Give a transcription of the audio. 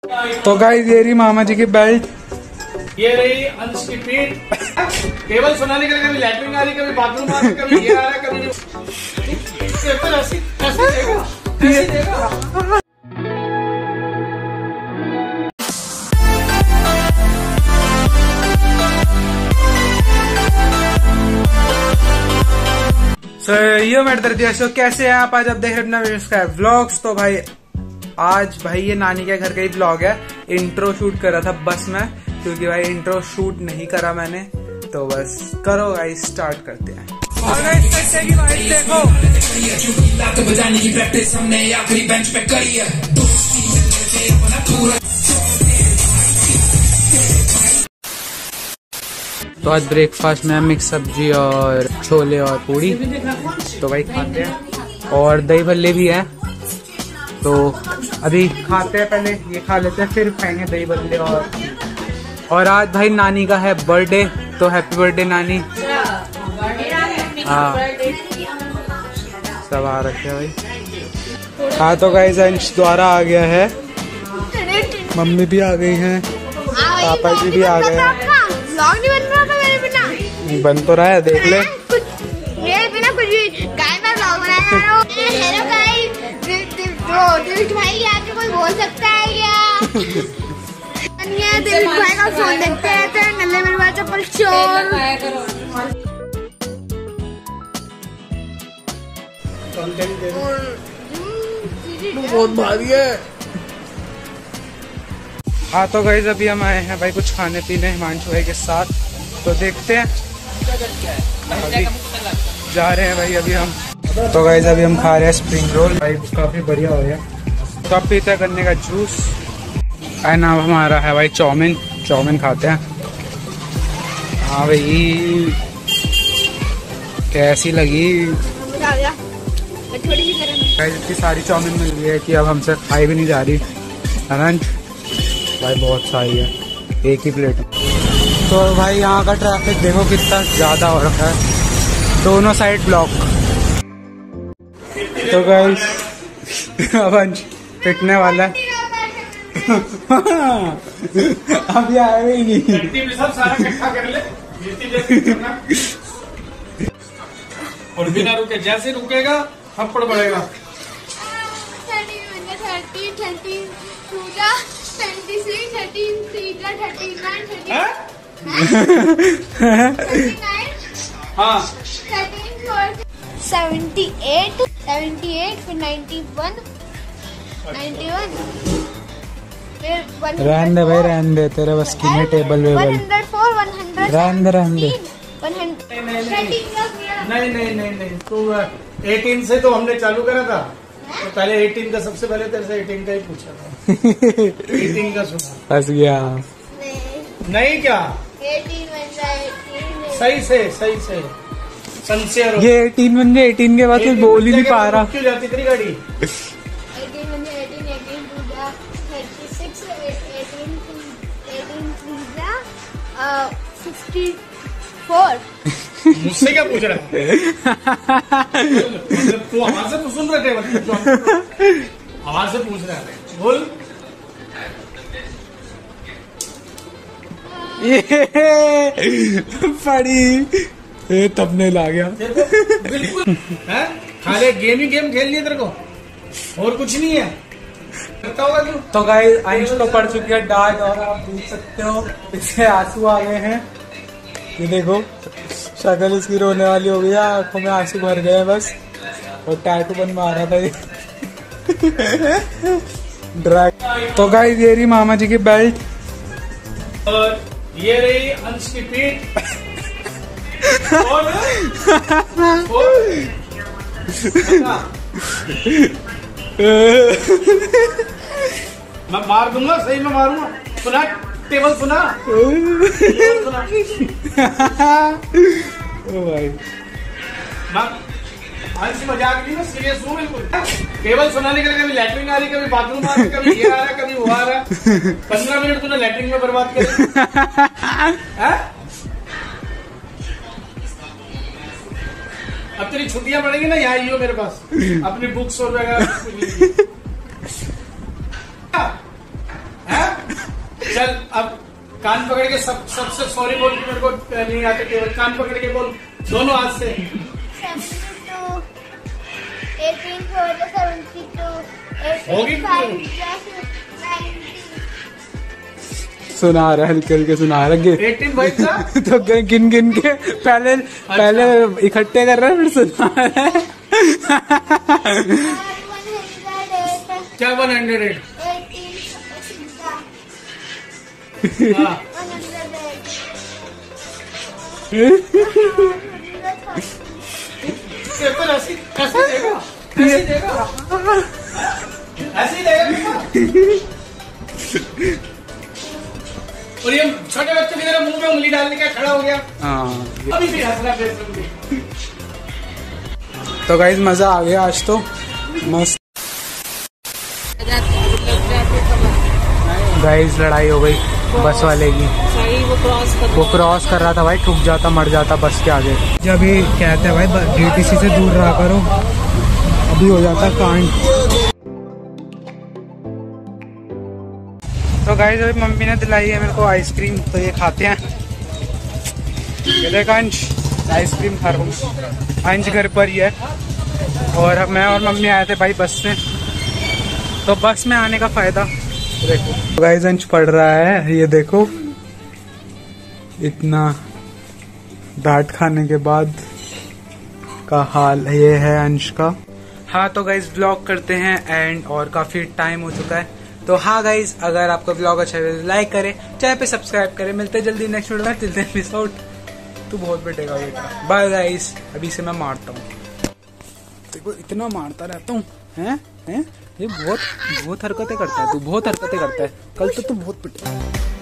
तो गाइस ये रही मामा जी की बेल्ट, ये रही अंश की पीठ। केवल सुनाने के लिए कभी लैट्रिन आ रही, कभी बाथरूम आ रही, कभी ये आ रहा है, कभी ऐसे देगा। यो मेरे दर्दियों, कैसे हैं आप? आज आप देख रहे अपना व्लॉग्स। तो भाई आज भाई ये नानी के घर का ही व्लॉग है। इंट्रो शूट कर रहा था बस में, क्योंकि भाई इंट्रो शूट नहीं करा मैंने, तो बस करो गाइस, स्टार्ट करते हैं। देखो बजाने की प्रैक्टिस हमने आखिरी बेंच पे करी है। तो आज ब्रेकफास्ट में मिक्स सब्जी और छोले और पूड़ी, तो भाई खाते हैं। और दही भल्ले भी है, तो अभी खाते हैं, पहले ये खा लेते हैं फिर खाएंगे दही भल्ले। और आज भाई नानी का है बर्थडे, तो हैप्पी बर्थडे नानी। हाँ सब आ रखे हैं भाई। हाँ तो गाइस अंश द्वारा आ गया है, मम्मी भी आ गई हैं, पापा जी भी आ गए हैं। बन तो रहा है, देख ले। मेरे बिना कुछ भी गाय में व्लॉग बनाया। हेलो गाइस, दिलीप भाई आके कोई बोल सकता है क्या? दिलीप भाई का फोन देखते हैं, नल्ले मेरे बात चप्पल चोर। बहुत भारी है। हाँ तो गाइस अभी हम आए हैं भाई कुछ खाने पीने हिमांशु भाई के साथ, तो देखते हैं। अभी जा रहे हैं भाई अभी हम। तो गाइस अभी हम खा रहे हैं स्प्रिंग रोल, भाई काफी बढ़िया हो गया। तो अब पीते हैं गन्ने का जूस, एंड अब हमारा है भाई चाउमीन। चाउमीन खाते हैं। हाँ भाई कैसी लगी? गाइस इतनी सारी चाउमीन मिल गई है कि अब हमसे खाई भी नहीं जा रही। अनंत भाई बहुत सारी है, एक ही प्लेट। तो भाई यहाँ का ट्रैफिक देखो कितना ज्यादा हो रखा है, दोनों साइड ब्लॉक। तो गाइस अब अंश पिटने वाला है। अभी आए ही नहीं। सब सारा इकट्ठा कर ले, और बिना रुके, जैसे रुकेगा थप्पड़ पड़ेगा। 78 फिर 91 फिर रहने दे भाई, रहने दे, तेरे बस की नहीं टेबल वेबल। 104 100 रहने दे। नहीं तो 18 से तो हमने चालू करा था, तो पहले 18 का, सबसे पहले तेरे से 18 का ही पूछा था। 18 का सुना, फंस गया। नहीं क्या 18 सही से सिंसियर हो। ये 18 बन गए, 18 के बाद कुछ बोल ही नहीं पा रहा। क्यों जाती तेरी गाड़ी? 64। मुझसे क्या पूछ रहा है? तू आवाज से तो सुन रहे थे, आवाज से पूछ रहा है, बोल। पड़ी तबने ला गया बिल्कुल है। खाली गेम ही गेम खेलनी है तेरे को, और कुछ नहीं है। करता होगा क्यों? तो गाइस अंश तो पड़ चुकी है डार्क, और आप देख सकते हो पीछे आंसू आ गए हैं। ये देखो शक्ल इसकी रोने वाली हो गई, आंखों में आंसू भर गए बस, और टैटू बनवा रहा था ये। ड्रैग। तो गाइस ये रही मामा जी की बेल्ट, और ये रही अंश की पीठ। मैं मार दूंगा, सही में मारूंगा। सुना टेबल, सुना ओ भाई अंश मजाक नहीं, मैं सीरियस हूँ बिल्कुल। केवल सुनाने के लिए कभी लैट्रिन आ रही, कभी बाथरूम आ रही, कभी ये आ रहा है, कभी वो आ रहा है। 15 मिनट तूने लैट्रिन में बर्बाद करे। अब तेरी छुट्टियां पड़ेगी ना, यहाँ ही हो मेरे पास, अपनी बुक्स और वगैरह। चल अब कान पकड़ के सबसे सॉरी बोल, मेरे को नहीं आते केवल कान पकड़ के बोल दोनों हाथ से। 72, 18, सुना रहा है, हल्के हल्के सुना रहा है। 18 भाई साहब तो गिन गिन के पहले इकट्ठे कर रहा है, फिर सुना रहा है। क्या 108? हाँ। पेपर ऐसे देगा, ऐसे देगा, ऐसे ही देगा। और ये छोटे बच्चे की तरह मुंह में उंगली डालने का खड़ा हो गया। हाँ, अभी भी हंस रहा है। तो गाइस मजा आ गया आज तो मस्त। गाइस लड़ाई हो गई बस वाले की, वो क्रॉस कर रहा था भाई, ठुक जाता मर जाता बस के आगे। जब ये कहते हैं भाई डीटीसी से दूर रहा करो, अभी हो जाता कांड। तो गाइस अभी मम्मी ने दिलाई है मेरे को आइसक्रीम, तो ये खाते हैं। ये देख अंश आइसक्रीम खा रहा हूँ, अंश घर पर ही है। और अब मैं और मम्मी आए थे भाई बस से, तो बस में आने का फायदा देखो। तो गाइस अंश पढ़ रहा है, ये देखो इतना डांट खाने के बाद का हाल ये है अंश का। हाँ तो गाइस ब्लॉग करते हैं एंड, और काफी टाइम हो चुका है। तो हाँ गाइस अगर आपको ब्लॉग अच्छा लगे लाइक करें, चैनल पे सब्सक्राइब करें। मिलते जल्दी नेक्स्ट वीडियो में, चलते हैं पीस आउट। तू बहुत बेटेगा बेटा, बाय गाइस। अभी से मैं मारता हूँ, देखो इतना मारता रहता हूँ। हैं ये बहुत हरकतें करता है तू, बहुत हरकतें करता है। कल तो तू बहुत पिटेगा।